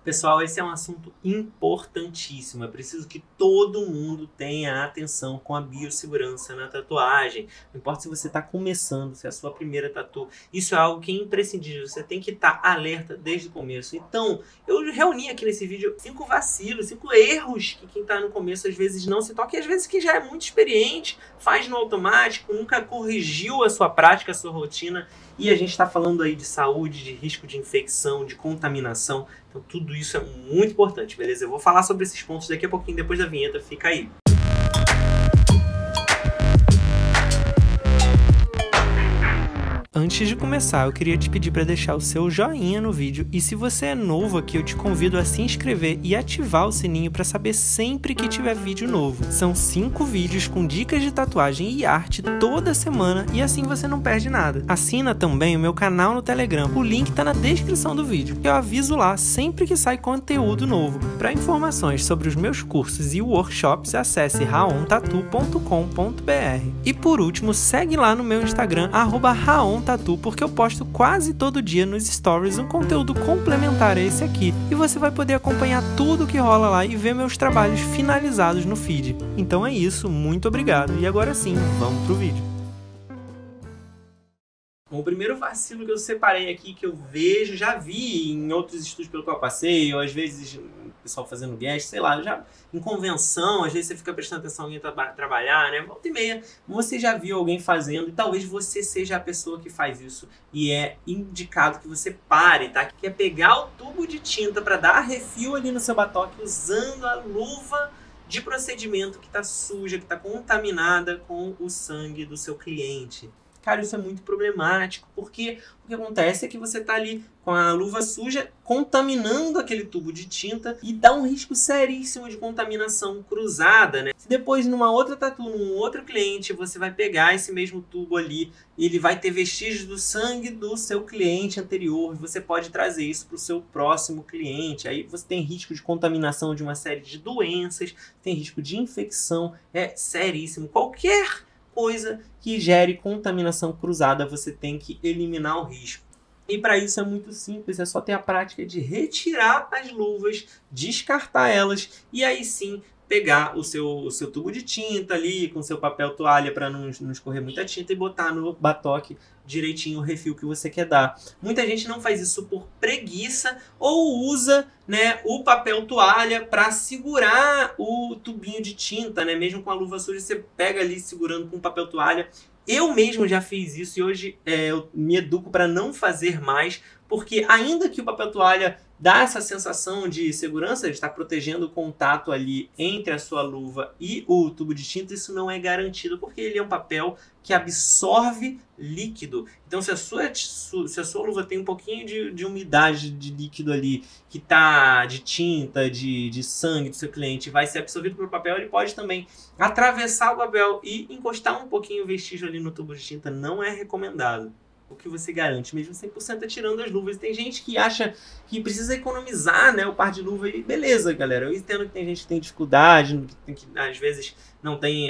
Pessoal, esse é um assunto importantíssimo. É preciso que todo mundo tenha atenção com a biossegurança na tatuagem. Não importa se você está começando, se é a sua primeira tatu. Isso é algo que é imprescindível. Você tem que estar alerta desde o começo. Então, eu reuni aqui nesse vídeo 5 vacilos, 5 erros que quem está no começo às vezes não se toca. E às vezes que já é muito experiente, faz no automático, nunca corrigiu a sua prática, a sua rotina. E a gente está falando aí de saúde, de risco de infecção, de contaminação. Então tudo isso é muito importante, beleza? Eu vou falar sobre esses pontos daqui a pouquinho, depois da vinheta. Fica aí. Antes de começar, eu queria te pedir para deixar o seu joinha no vídeo e se você é novo aqui, eu te convido a se inscrever e ativar o sininho para saber sempre que tiver vídeo novo. São 5 vídeos com dicas de tatuagem e arte toda semana e assim você não perde nada. Assina também o meu canal no Telegram, o link tá na descrição do vídeo. Eu aviso lá sempre que sai conteúdo novo. Para informações sobre os meus cursos e workshops, acesse raontatu.com.br. E por último, segue lá no meu Instagram, @raontatu, porque eu posto quase todo dia nos stories um conteúdo complementar a esse aqui e você vai poder acompanhar tudo que rola lá e ver meus trabalhos finalizados no feed. Então é isso, muito obrigado e agora sim, vamos pro vídeo. Bom, o primeiro vacilo que eu separei aqui, que eu vejo, já vi em outros estudos pelo qual eu passei, ou às vezes o pessoal fazendo guest, sei lá, já em convenção, às vezes você fica prestando atenção em alguém trabalhar, né? Volta e meia, você já viu alguém fazendo e talvez você seja a pessoa que faz isso e é indicado que você pare, tá? Que é pegar o tubo de tinta para dar refil ali no seu batoque usando a luva de procedimento que está suja, que está contaminada com o sangue do seu cliente. Cara, isso é muito problemático, porque o que acontece é que você está ali com a luva suja, contaminando aquele tubo de tinta e dá um risco seríssimo de contaminação cruzada, né? Se depois, numa outra tatu, num outro cliente, você vai pegar esse mesmo tubo ali e ele vai ter vestígios do sangue do seu cliente anterior, você pode trazer isso para o seu próximo cliente. Aí você tem risco de contaminação de uma série de doenças, tem risco de infecção, é seríssimo. Qualquer coisa que gere contaminação cruzada, você tem que eliminar o risco. E para isso é muito simples, é só ter a prática de retirar as luvas, descartar elas e aí sim pegar o seu tubo de tinta ali com seu papel toalha para não escorrer muita tinta e botar no batoque direitinho o refil que você quer dar. Muita gente não faz isso por preguiça ou usa, né, o papel toalha para segurar o tubinho de tinta, né? Mesmo com a luva suja, você pega ali segurando com o papel toalha. Eu mesmo já fiz isso e hoje eu me educo para não fazer mais, porque ainda que o papel toalha dá essa sensação de segurança, de estar protegendo o contato ali entre a sua luva e o tubo de tinta, isso não é garantido, porque ele é um papel que absorve líquido. Então, se a sua luva tem um pouquinho de umidade de líquido ali, que está de tinta, de sangue do seu cliente, vai ser absorvido pelo papel, ele pode também atravessar o papel e encostar um pouquinho o vestígio ali no tubo de tinta. Não é recomendado. O que você garante, mesmo 100% é tirando as luvas. Tem gente que acha que precisa economizar, né, o par de luva e beleza, galera. Eu entendo que tem gente que tem dificuldade, que às vezes não tem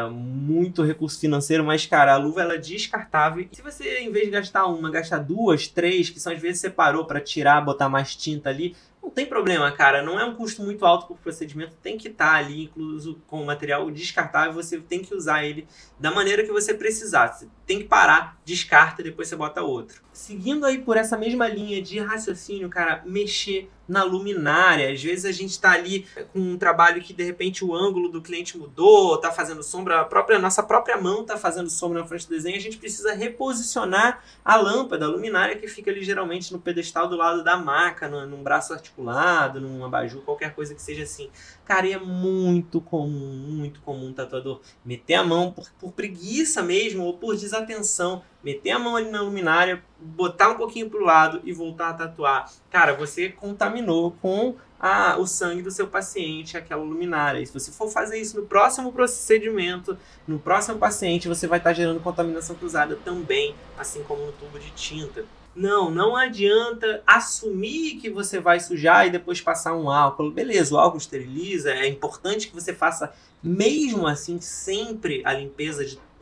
muito recurso financeiro, mas, cara, a luva ela é descartável. Se você, em vez de gastar uma, gastar 2, 3, que são às vezes separou para tirar, botar mais tinta ali, não tem problema, cara. Não é um custo muito alto por procedimento. Tem que estar ali incluso com o material descartável. Você tem que usar ele da maneira que você precisar. Você tem que parar, descarta e depois você bota outro. Seguindo aí por essa mesma linha de raciocínio, cara, mexer na luminária. Às vezes a gente tá ali com um trabalho que de repente o ângulo do cliente mudou, tá fazendo sombra, nossa própria mão tá fazendo sombra na frente do desenho, a gente precisa reposicionar a lâmpada, a luminária que fica ali geralmente no pedestal do lado da maca, num braço articulado, num abajur, qualquer coisa que seja assim. Cara, e é muito comum um tatuador meter a mão por preguiça mesmo ou por desatenção, meter a mão ali na luminária, botar um pouquinho pro lado e voltar a tatuar. Cara, você contaminou com o sangue do seu paciente aquela luminária. E se você for fazer isso no próximo procedimento, no próximo paciente, você vai estar gerando contaminação cruzada também, assim como no tubo de tinta. Não adianta assumir que você vai sujar e depois passar um álcool. Beleza, o álcool esteriliza, é importante que você faça mesmo assim sempre a limpeza de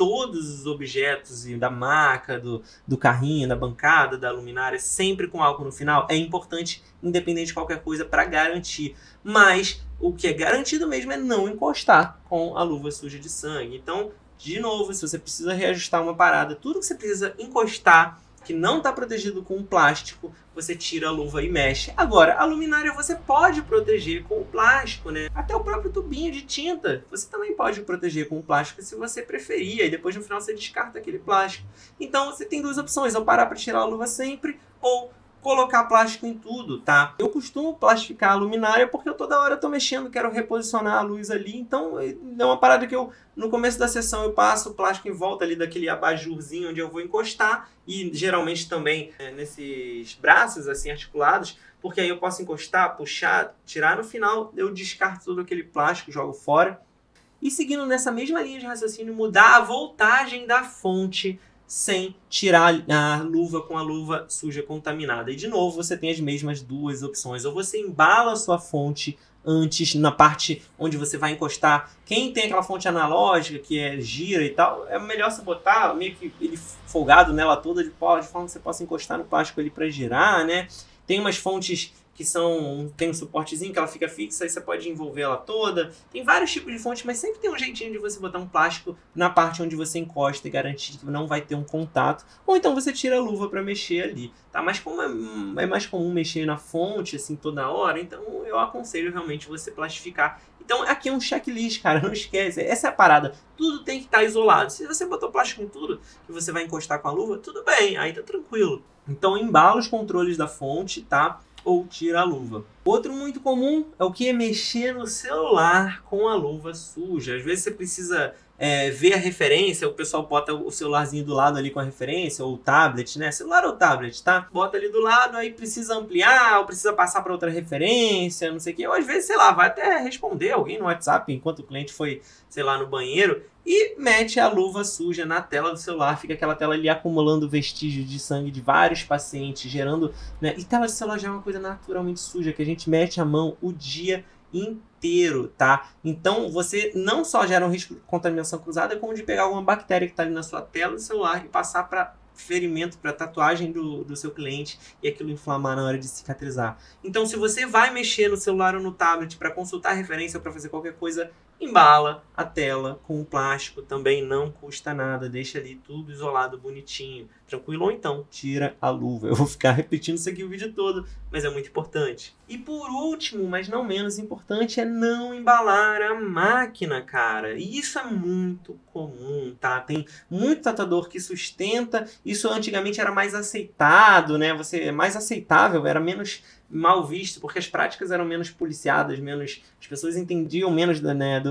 todos os objetos e da maca, do carrinho, da bancada, da luminária, sempre com álcool no final, é importante, independente de qualquer coisa, para garantir. Mas o que é garantido mesmo é não encostar com a luva suja de sangue. Então, de novo, se você precisa reajustar uma parada, tudo que você precisa encostar, que não está protegido com plástico, você tira a luva e mexe. Agora, a luminária você pode proteger com o plástico, né? Até o próprio tubinho de tinta, você também pode proteger com o plástico se você preferir, e depois no final você descarta aquele plástico. Então você tem duas opções, ou parar para tirar a luva sempre, ou colocar plástico em tudo, tá? Eu costumo plastificar a luminária porque eu toda hora tô mexendo, quero reposicionar a luz ali, então é uma parada que no começo da sessão eu passo o plástico em volta ali daquele abajurzinho onde eu vou encostar, e geralmente também nesses braços assim articulados, porque aí eu posso encostar, puxar, tirar, no final eu descarto todo aquele plástico, jogo fora. E seguindo nessa mesma linha de raciocínio, mudar a voltagem da fonte sem tirar a luva com a luva suja contaminada. E de novo você tem as mesmas duas opções. Ou você embala a sua fonte antes, na parte onde você vai encostar. Quem tem aquela fonte analógica, que gira e tal, é melhor você botar meio que ele folgado nela toda, de forma que você possa encostar no plástico ali para girar, né? Tem umas fontes que tem um suportezinho que ela fica fixa, aí você pode envolver ela toda. Tem vários tipos de fontes, mas sempre tem um jeitinho de você botar um plástico na parte onde você encosta e garantir que não vai ter um contato. Ou então você tira a luva para mexer ali, tá? Mas como é mais comum mexer na fonte assim toda hora, então eu aconselho realmente você plastificar. Então aqui é um checklist, cara, não esquece. Essa é a parada. Tudo tem que estar isolado. Se você botou plástico em tudo que você vai encostar com a luva, tudo bem, aí tá tranquilo. Então embala os controles da fonte, tá? Ou tira a luva. Outro muito comum é o que? É mexer no celular com a luva suja. Às vezes você precisa ver a referência, o pessoal bota o celularzinho do lado ali com a referência, ou o tablet, né? Celular ou tablet, tá? Bota ali do lado, aí precisa ampliar, ou precisa passar para outra referência, não sei o que. Ou às vezes, sei lá, vai até responder alguém no WhatsApp enquanto o cliente foi, sei lá, no banheiro, e mete a luva suja na tela do celular, fica aquela tela ali acumulando vestígios de sangue de vários pacientes, gerando, né? E tela de celular já é uma coisa naturalmente suja, que a gente mete a mão o dia inteiro, tá? Então você não só gera um risco de contaminação cruzada, como de pegar alguma bactéria que está ali na sua tela do celular e passar para ferimento, para tatuagem do seu cliente, e aquilo inflamar na hora de cicatrizar. Então se você vai mexer no celular ou no tablet para consultar referência ou para fazer qualquer coisa, embala a tela com o plástico, também não custa nada, deixa ali tudo isolado, bonitinho, tranquilo, ou então tira a luva. Eu vou ficar repetindo isso aqui o vídeo todo, mas é muito importante. E por último, mas não menos importante, é não embalar a máquina, cara. E isso é muito comum, tá? Tem muito tatuador que sustenta, isso antigamente era mais aceitado, né? É mais aceitável, era menos mal visto, porque as práticas eram menos policiadas, as pessoas entendiam menos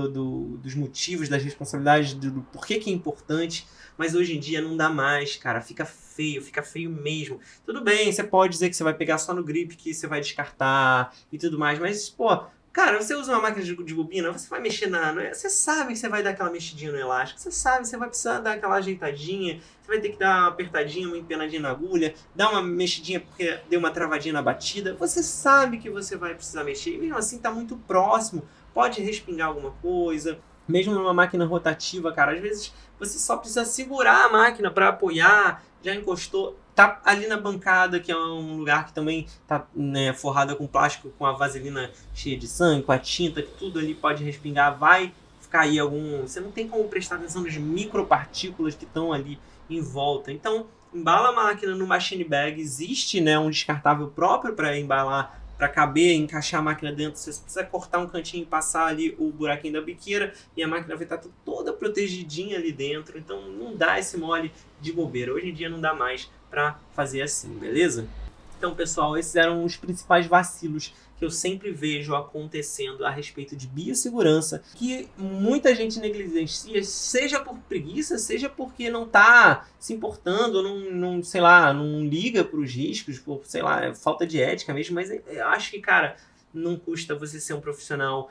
dos motivos, das responsabilidades, do porquê que é importante, mas hoje em dia não dá mais, cara, fica feio mesmo. Tudo bem, você pode dizer que você vai pegar só no grip, que você vai descartar e tudo mais, mas, pô, cara, você usa uma máquina de bobina, você vai mexer você sabe que você vai dar aquela mexidinha no elástico, você sabe que você vai precisar dar aquela ajeitadinha, você vai ter que dar uma apertadinha, uma empenadinha na agulha, dar uma mexidinha porque deu uma travadinha na batida, você sabe que você vai precisar mexer, e mesmo assim tá muito próximo, pode respingar alguma coisa. Mesmo numa máquina rotativa, cara, às vezes você só precisa segurar a máquina para apoiar, já encostou, tá ali na bancada, que é um lugar que também tá, né, forrada com plástico, com a vaselina cheia de sangue, com a tinta, que tudo ali pode respingar, vai cair você não tem como prestar atenção nas micropartículas que estão ali em volta. Então, embala a máquina no machine bag, existe, né, um descartável próprio para embalar, para caber, encaixar a máquina dentro. Você precisa cortar um cantinho e passar ali o buraquinho da biqueira e a máquina vai estar toda protegidinha ali dentro. Então não dá esse mole de bobeira. Hoje em dia não dá mais para fazer assim, beleza? Então, pessoal, esses eram os principais vacilos que eu sempre vejo acontecendo a respeito de biossegurança, que muita gente negligencia, seja por preguiça, seja porque não está se importando, não, sei lá, não liga para os riscos, por, sei lá, falta de ética mesmo, mas eu acho que, cara, não custa você ser um profissional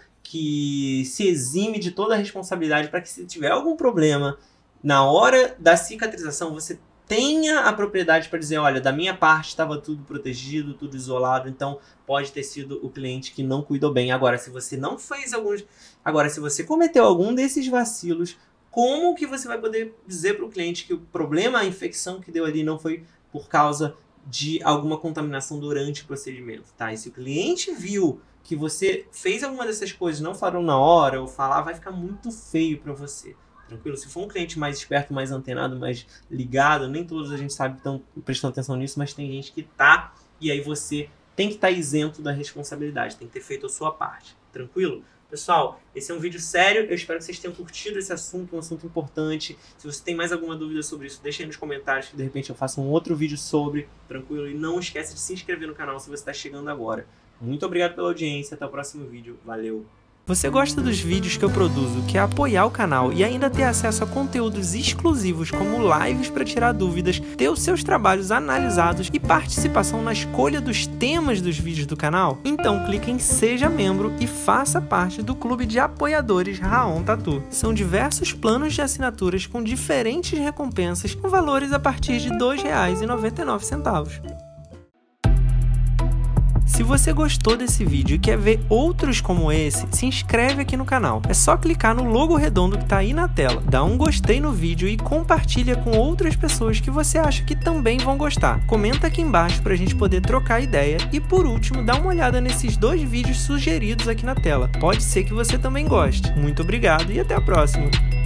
que se exime de toda a responsabilidade para que, se tiver algum problema na hora da cicatrização, você tenha a propriedade para dizer, olha, da minha parte estava tudo protegido, tudo isolado, então pode ter sido o cliente que não cuidou bem. Agora, se você não fez se você cometeu algum desses vacilos, como que você vai poder dizer para o cliente que o problema, a infecção que deu ali não foi por causa de alguma contaminação durante o procedimento, tá? E se o cliente viu que você fez alguma dessas coisas, não falou na hora ou falar, vai ficar muito feio para você. Tranquilo? Se for um cliente mais esperto, mais antenado, mais ligado, nem todos a gente sabe que estão prestando atenção nisso, mas tem gente que tá, e aí você tem que estar isento da responsabilidade, tem que ter feito a sua parte. Tranquilo? Pessoal, esse é um vídeo sério, eu espero que vocês tenham curtido esse assunto, um assunto importante. Se você tem mais alguma dúvida sobre isso, deixa aí nos comentários que de repente eu faço um outro vídeo sobre, tranquilo? E não esquece de se inscrever no canal se você está chegando agora. Muito obrigado pela audiência, até o próximo vídeo, valeu! Você gosta dos vídeos que eu produzo, quer apoiar o canal e ainda ter acesso a conteúdos exclusivos como lives para tirar dúvidas, ter os seus trabalhos analisados e participação na escolha dos temas dos vídeos do canal? Então clique em Seja Membro e faça parte do clube de apoiadores Raon Tatu. São diversos planos de assinaturas com diferentes recompensas com valores a partir de R$ 2,99. Se você gostou desse vídeo e quer ver outros como esse, se inscreve aqui no canal. É só clicar no logo redondo que está aí na tela, dá um gostei no vídeo e compartilha com outras pessoas que você acha que também vão gostar. Comenta aqui embaixo para a gente poder trocar ideia e, por último, dá uma olhada nesses 2 vídeos sugeridos aqui na tela. Pode ser que você também goste. Muito obrigado e até a próxima!